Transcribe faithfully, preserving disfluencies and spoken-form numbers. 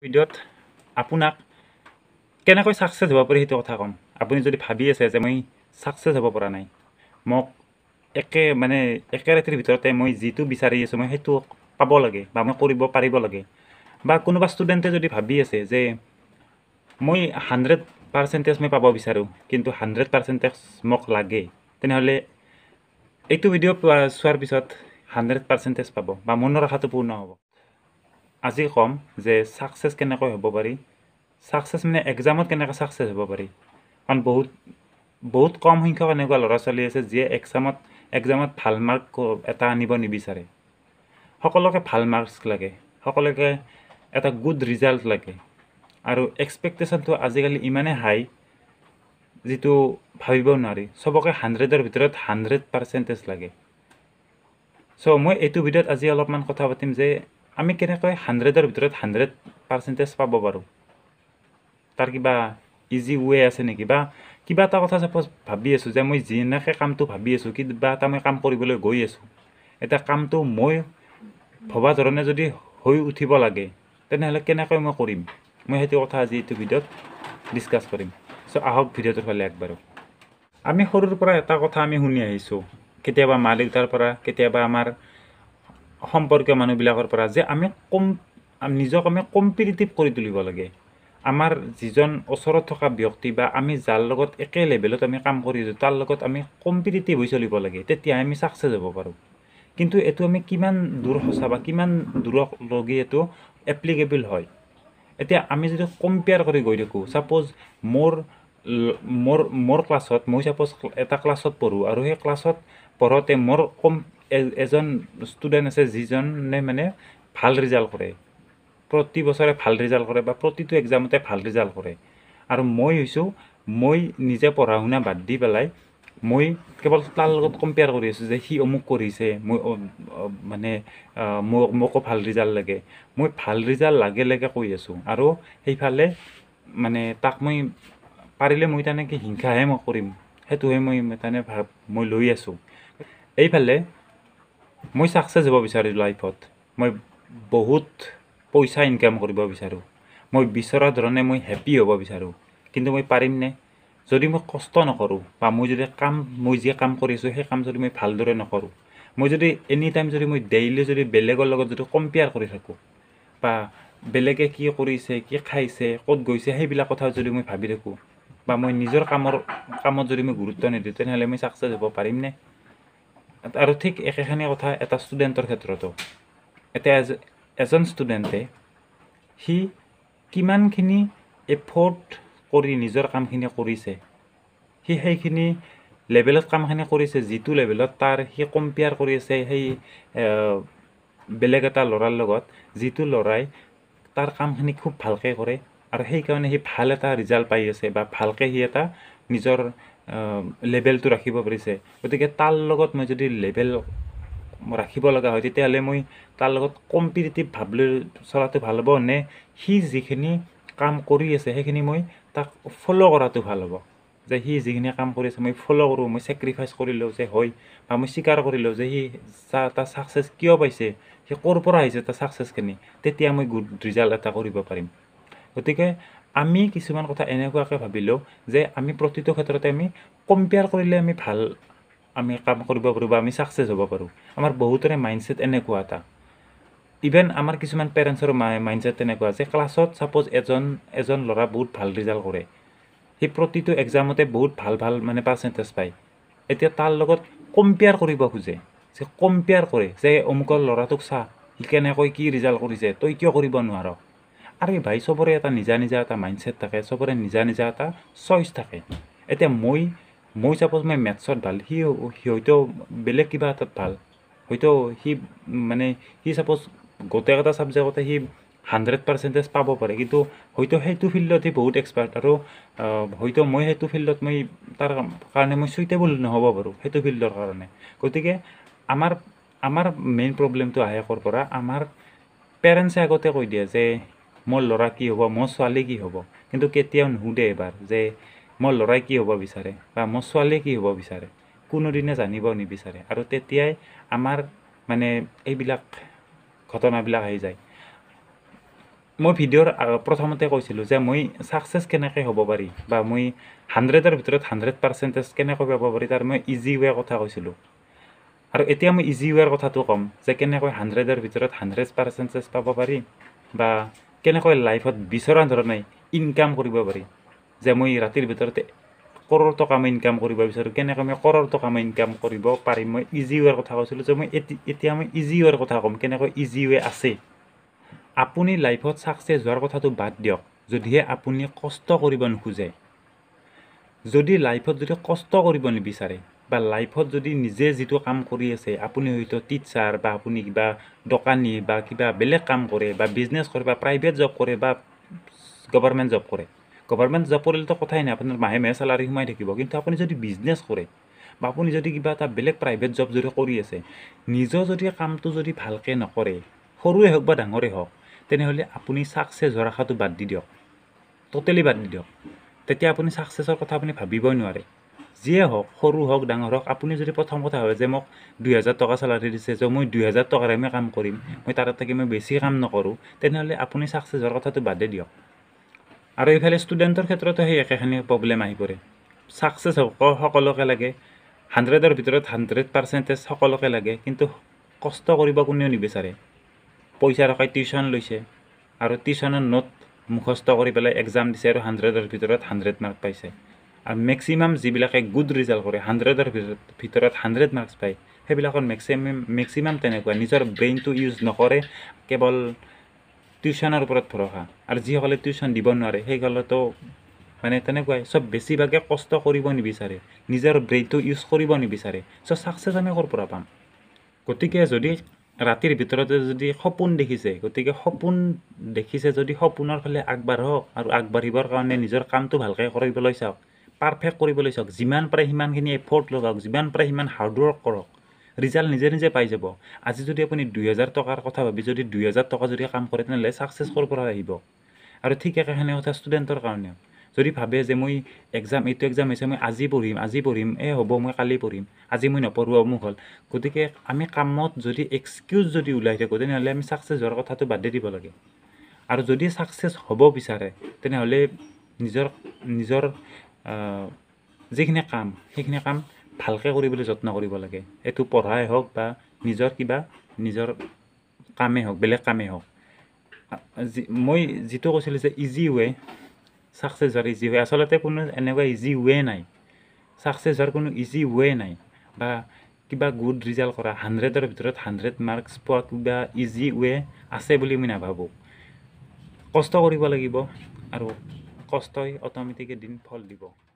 ভিডিঅ'ত আপোনাক কেনেকৈ ছাকচেছ হ'ব পাৰি সেইটো কথা ক'ম। আপুনি যদি ভাবি আছে যে মই ছাকচেছ হ'ব পৰা নাই, মোক একে মানে একে ৰাতিৰ ভিতৰতে মই যিটো বিচাৰি আছোঁ মই সেইটো পাব লাগে বা মই কৰিব পাৰিব লাগে, বা কোনোবা ষ্টুডেণ্টে যদি ভাবি আছে যে মই হাণ্ড্ৰেড পাৰ্চেণ্টেজ মই পাব বিচাৰোঁ কিন্তু হাণ্ড্ৰেড পাৰ্চেণ্টেজ মোক লাগে, তেনেহ'লে এইটো ভিডিঅ' চোৱাৰ পিছত হাণ্ড্ৰেড পাৰ্চেণ্টেজ পাব বা মনৰ আশাটো পূৰ্ণ হ'ব। আজি ক'ম যে ছাকচেছ কেনেকৈ হ'ব পাৰি, ছাকচেছ মানে এক্সামত কেনেকৈ ছাকচেছ হ'ব পাৰি। কাৰণ বহুত বহুত কম সংখ্যক এনেকুৱা ল'ৰা ছোৱালী আছে যিয়ে এক্সামত এক্সামত ভাল মাৰ্ক এটা আনিব নিবিচাৰে। সকলোকে ভাল মাৰ্কছ লাগে, সকলোকে এটা গুড ৰিজাল্ট লাগে, আৰু এক্সপেক্টেশ্যনটো আজিকালি ইমানেই হাই যিটো ভাবিব নোৱাৰি। চবকে হাণ্ড্ৰেডৰ ভিতৰত হাণ্ড্ৰেড পাৰ্চেণ্টেজ লাগে। চ' মই এইটো ভিডিঅ'ত আজি অলপমান কথা পাতিম যে আমি কেনেকৈ হাণ্ড্ৰেডৰ ভিতৰত হাণ্ড্ৰেড পাৰ্চেণ্টেজ পাব পাৰোঁ, তাৰ কিবা ইজি ৱে আছে নেকি, বা কিবা এটা কথা চাপ'জ ভাবি আছোঁ যে মই যেনেকৈ কামটো ভাবি আছোঁ, কিবা এটা মই কাম কৰিবলৈ গৈ আছোঁ, এতিয়া কামটো মই ভবা ধৰণে যদি হৈ উঠিব লাগে তেনেহ'লে কেনেকৈ মই কৰিম, মই সেইটো কথা আজি এইটো ভিডিঅ'ত ডিছকাছ কৰিম। চ' আহক ভিডিঅ'টোৰ ফালে আগবাঢ়ো। আমি সৰুৰ পৰা এটা কথা আমি শুনি আহিছোঁ, কেতিয়াবা মা দেউতাৰ পৰা, কেতিয়াবা আমাৰ সম্পৰ্কীয় মানুহবিলাকৰ পৰা, যে আমি কম নিজক আমি কম্পিটিটিভ কৰি তুলিব লাগে। আমাৰ যিজন ওচৰত থকা ব্যক্তি বা আমি যাৰ লগত একে লেভেলত আমি কাম কৰি আছোঁ তাৰ লগত আমি কম্পিটিটিভ হৈ চলিব লাগে, তেতিয়াহে আমি ছাকচেছ হ'ব পাৰোঁ। কিন্তু এইটো আমি কিমান দূৰ সঁচা বা কিমান দূৰলৈকে এইটো এপ্লিকেবল হয়। এতিয়া আমি যদি কম্পেয়াৰ কৰি গৈ থাকোঁ, ছাপ'জ মোৰ মোৰ মোৰ ক্লাছত মই ছাপ'জ এটা ক্লাছত পঢ়োঁ, আৰু সেই ক্লাছত পঢ়োঁতে মোৰ কম এজন ষ্টুডেণ্ট আছে যিজনে মানে ভাল ৰিজাল্ট কৰে, প্ৰতি বছৰে ভাল ৰিজাল্ট কৰে বা প্ৰতিটো এক্সামতে ভাল ৰিজাল্ট কৰে, আৰু মই হৈছোঁ মই নিজে পঢ়া শুনা বাদ দি পেলাই মই কেৱল তাৰ লগত কম্পেয়াৰ কৰি আছোঁ যে সি অমুক কৰিছে, মই মানে মোক মোকো ভাল ৰিজাল্ট লাগে, মই ভাল ৰিজাল্ট লাগে লাগে কৈ আছোঁ, আৰু সেইফালে মানে তাক মই পাৰিলে মই তেনেকৈ হিংসাহে মই কৰিম, সেইটোহে মই তেনে ভাব মই লৈ আছোঁ। এইফালে মই ছাকচেছ হ'ব বিচাৰোঁ লাইফত, মই বহুত পইচা ইনকাম কৰিব বিচাৰোঁ, মই বিচৰা ধৰণে মই হেপ্পী হ'ব বিচাৰোঁ, কিন্তু মই পাৰিমনে? যদি মই কষ্ট নকৰোঁ বা মই যদি কাম মই যি কাম কৰিছোঁ সেই কাম যদি মই ভালদৰে নকৰোঁ, মই যদি এনি টাইম যদি মই ডেইলি যদি বেলেগৰ লগত যদি কম্পেয়াৰ কৰি থাকোঁ, বা বেলেগে কি কৰিছে, কি খাইছে, ক'ত গৈছে, সেইবিলাক কথা যদি মই ভাবি থাকোঁ, বা মই নিজৰ কামৰ কামত যদি মই গুৰুত্ব নিদিওঁ, তেনেহ'লে মই ছাকচেছ হ'ব পাৰিমনে? আৰু ঠিক একেখিনি কথা এটা ষ্টুডেণ্টৰ ক্ষেত্ৰতো। এতিয়া এজ এজন ষ্টুডেণ্টে সি কিমানখিনি এফৰ্ট কৰি নিজৰ কামখিনি কৰিছে, সি সেইখিনি লেভেলত কামখিনি কৰিছে যিটো লেভেলত তাৰ সি কম্পেয়াৰ কৰি আছে সেই বেলেগ এটা ল'ৰাৰ লগত, যিটো ল'ৰাই তাৰ কামখিনি খুব ভালকৈ কৰে, আৰু সেইকাৰণে সি ভাল এটা ৰিজাল্ট পাই আছে বা ভালকৈ সি এটা নিজৰ লেভেলটো ৰাখিব পাৰিছে। গতিকে তাৰ লগত মই যদি লেভেল ৰাখিব লগা হয়, তেতিয়াহ'লে মই তাৰ লগত কম্পিটিটিভ ভাৱলৈ চলাটো ভাল হ'ব, নে সি যিখিনি কাম কৰি আছে সেইখিনি মই তাক ফ'ল' কৰাটো ভাল হ'ব, যে সি যিখিনি কাম কৰি আছে মই ফ'ল' কৰোঁ, মই ছেক্ৰিফাইচ কৰিলোঁ যে হয়, বা মই স্বীকাৰ কৰিলোঁ যে সি তাৰ ছাকচেছ কিয় পাইছে, সি ক'ৰ পৰা আহিছে তাৰ ছাকচেছখিনি, তেতিয়া মই গুড ৰিজাল্ট এটা কৰিব পাৰিম। গতিকে আমি কিছুমান কথা এনেকুৱাকৈ ভাবিলোঁ যে আমি প্ৰতিটো ক্ষেত্ৰতে আমি কম্পেয়াৰ কৰিলে আমি ভাল আমি কাম কৰিব পাৰোঁ বা আমি ছাকচেছ হ'ব পাৰোঁ। আমাৰ বহুতৰে মাইণ্ডছেট এনেকুৱা এটা, ইভেন আমাৰ কিছুমান পেৰেণ্টছৰ মাইণ্ডছেট তেনেকুৱা যে ক্লাছত ছাপ'জ এজন এজন ল'ৰা বহুত ভাল ৰিজাল্ট কৰে, সি প্ৰতিটো এক্সামতে বহুত ভাল ভাল মানে পাৰ্চেণ্টেজ পায়, এতিয়া তাৰ লগত কম্পেয়াৰ কৰিব খোজে, যে কম্পেয়াৰ কৰে যে অমুকৰ ল'ৰাটোক চা সি কেনেকৈ কি ৰিজাল্ট কৰিছে, তই কিয় কৰিব নোৱাৰ। আৰে ভাই, চবৰে এটা নিজা নিজা এটা মাইণ্ডছেট থাকে, চবৰে নিজা নিজা এটা চইচ থাকে। এতিয়া মই মই ছাপ'জ মই মেথছত ভাল, সি সি হয়তো বেলেগ কিবা এটাত ভাল, হয়তো সি মানে সি ছাপ'জ গোটেইকেইটা ছাবজেক্টতে সি হাণ্ড্ৰেড পাৰ্চেণ্টেজ পাব পাৰে, কিন্তু হয়তো সেইটো ফিল্ডত সি বহুত এক্সপাৰ্ট, আৰু হয়তো মই সেইটো ফিল্ডত মই তাৰ কাৰণে মই চুইটেবল নহ'ব পাৰোঁ সেইটো ফিল্ডৰ কাৰণে। গতিকে আমাৰ আমাৰ মেইন প্ৰব্লেমটো আহে ক'ৰ পৰা, আমাৰ পেৰেণ্টছে আগতে কৈ দিয়ে যে মোৰ ল'ৰা কি হ'ব, মোৰ ছোৱালী কি হ'ব, কিন্তু কেতিয়াও নুসুধে এবাৰ যে মোৰ ল'ৰাই কি হ'ব বিচাৰে বা মোৰ ছোৱালীয়ে কি হ'ব বিচাৰে, কোনোদিনে জানিব নিবিচাৰে, আৰু তেতিয়াই আমাৰ মানে এইবিলাক ঘটনাবিলাক আহি যায়। মই ভিডিঅ'ৰ প্ৰথমতে কৈছিলোঁ যে মই ছাকচেছ কেনেকৈ হ'ব পাৰি বা মই হাণ্ড্ৰেডৰ ভিতৰত হাণ্ড্ৰেড পাৰ্চেণ্টেজ কেনেকৈ পাব পাৰি তাৰ মই ইজি ৱে কথা কৈছিলোঁ। আৰু এতিয়া মই ইজি ৱেৰ কথাটো ক'ম যে কেনেকৈ হাণ্ড্ৰেডৰ ভিতৰত হাণ্ড্ৰেড পাৰ্চেণ্টেজ পাব পাৰি বা কেনেকৈ লাইফত বিচৰা ধৰণে ইনকাম কৰিব পাৰি। যে মই ৰাতিৰ ভিতৰতে কৰৰ টকা মই ইনকাম কৰিব বিচাৰোঁ, কেনেকৈ মই কৰৰ টকা মই ইনকাম কৰিব পাৰিম। মই ইজি ৱেৰ কথা কৈছিলোঁ যে মই এতিয়া মই ইজি ৱেৰ কথা ক'ম, কেনেকৈ ইজি ৱে আছে। আপুনি লাইফত ছাকচেছ হোৱাৰ কথাটো বাদ দিয়ক যদিহে আপুনি কষ্ট কৰিব নোখোজে। যদি লাইফত যদি কষ্ট কৰিব নিবিচাৰে বা লাইফত যদি নিজে যিটো কাম কৰি আছে, আপুনি হয়তো টিচাৰ বা আপুনি কিবা দোকানী বা কিবা বেলেগ কাম কৰে বা বিজনেছ কৰে বা প্ৰাইভেট জব কৰে বা গভৰ্ণমেণ্ট জব কৰে। গভৰ্ণমেণ্ট জব কৰিলেতো কথাই নাই, আপোনাৰ মাহে মাহে চেলাৰী সোমাই থাকিব। কিন্তু আপুনি যদি বিজনেছ কৰে বা আপুনি যদি কিবা এটা বেলেগ প্ৰাইভেট জব যদি কৰি আছে, নিজৰ যদি কামটো যদি ভালকৈ নকৰে, সৰুৱে হওক বা ডাঙৰে হওক, তেনেহ'লে আপুনি ছাকচেছ হোৱাৰ আশাটো বাদ দি দিয়ক, ট'টেলি বাদ দি দিয়ক। তেতিয়া আপুনি ছাকচেছৰ কথা আপুনি ভাবিবই নোৱাৰে। যিয়ে হওক, সৰু হওক ডাঙৰ হওক, আপুনি যদি প্ৰথম কথা ভাবে যে মোক দুই হাজাৰ টকা চেলাৰী দিছে, যে মই দুই হাজাৰ টকাৰে মই কাম কৰিম, মই তাত থাকি মই বেছি কাম নকৰোঁ, তেনেহ'লে আপুনি ছাকচেছ হোৱাৰ কথাটো বাদেই দিয়ক। আৰু এইফালে ষ্টুডেণ্টৰ ক্ষেত্ৰতো সেই একেখিনি প্ৰব্লেম আহি পৰে। ছাকচেছ সকলোকে লাগে, হাণ্ড্ৰেডৰ ভিতৰত হাণ্ড্ৰেড পাৰ্চেণ্টেজ সকলোকে লাগে, কিন্তু কষ্ট কৰিব কোনেও নিবিচাৰে। পইচা টকাই টিউশ্যন লৈছে আৰু টিউশ্যনৰ নোট মুখস্থ কৰি পেলাই এক্সাম দিছে আৰু হাণ্ড্ৰেডৰ ভিতৰত হাণ্ড্ৰেড মাৰ্ক পাইছে। আৰু মেক্সিমাম যিবিলাকে গুড ৰিজাল্ট কৰে, হাণ্ড্ৰেডৰ ভিতৰত হাণ্ড্ৰেড মাৰ্কছ পায়, সেইবিলাকৰ মেক্সিমাম মেক্সিমাম তেনেকুৱা নিজৰ ব্ৰেইনটো ইউজ নকৰে, কেৱল টিউশ্যনৰ ওপৰত ভৰসা। আৰু যিসকলে টিউশ্যন দিব নোৱাৰে সেইসকলেতো মানে তেনেকুৱাই, চব বেছিভাগে কষ্ট কৰিব নিবিচাৰে, নিজৰ ব্ৰেইনটো ইউজ কৰিব নিবিচাৰে। চ' ছাকচেছ আমি ক'ৰ পৰা পাম? গতিকে যদি ৰাতিৰ ভিতৰতে যদি সপোন দেখিছে, গতিকে সপোন দেখিছে যদি সপোনৰ ফালে আগবাঢ়ক আৰু আগবাঢ়িবৰ কাৰণে নিজৰ কামটো ভালকৈ কৰিবলৈ চাওক, পাৰফেক্ট কৰিবলৈ চাওক। যিমান পাৰে সিমানখিনি এফৰ্ট লগাওক, যিমান পাৰে সিমান হাৰ্ডৱৰ্ক কৰক, ৰিজাল্ট নিজে নিজে পাই যাব। আজি যদি আপুনি দুই হাজাৰ টকাৰ কথা ভাবি যদি দুই হাজাৰ টকা যদি কাম কৰে, তেনেহ'লে ছাকচেছ ক'ৰ পৰা আহিব? আৰু ঠিক একেখিনি কথা ষ্টুডেণ্টৰ কাৰণেও। যদি ভাবে যে মই এক্সাম এইটো এক্সাম হৈছে, মই আজি পঢ়িম আজি পঢ়িম এই হ'ব মই কালি পঢ়িম, আজি মই নপঢ়োঁ অমুক হ'ল, গতিকে আমি কামত যদি এক্সকিউজ যদি ওলাই থাকোঁ, তেনেহ'লে আমি ছাকচেছ হোৱাৰ কথাটো বাদেই দিব লাগে। আৰু যদি ছাকচেছ হ'ব বিচাৰে, তেনেহ'লে নিজৰ নিজৰ যিখিনি কাম সেইখিনি কাম ভালকৈ কৰিবলৈ যত্ন কৰিব লাগে। এইটো পঢ়াই হওক বা নিজৰ কিবা নিজৰ কামেই হওক, বেলেগ কামেই হওক। মই যিটো কৈছিলোঁ যে ইজি ৱে, ছাকচেছ হোৱাৰ ইজি ৱে, আচলতে কোনো এনেকুৱা ইজি ৱে নাই। ছাকচেছ হোৱাৰ কোনো ইজি ৱে নাই বা কিবা গুড ৰিজাল্ট কৰা, হাণ্ড্ৰেডৰ ভিতৰত হাণ্ড্ৰেড মাৰ্কছ পোৱা কিবা ইজি ৱে আছে বুলি মই নাভাবোঁ। কষ্ট কৰিব লাগিব আৰু কষ্টই অট'মেটিক এদিন ফল দিব।